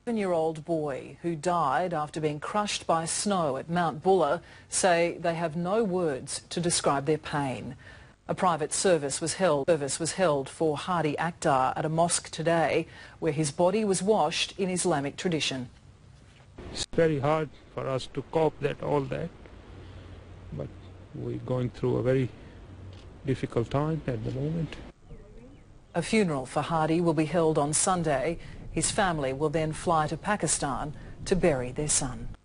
7-year-old boy who died after being crushed by snow at Mount Buller say they have no words to describe their pain. A private service was held for Hadi Akhtar at a mosque today, where his body was washed in Islamic tradition. It's very hard for us to cope all that, but we're going through a very difficult time at the moment. A funeral for Hadi will be held on Sunday. His family will then fly to Pakistan to bury their son.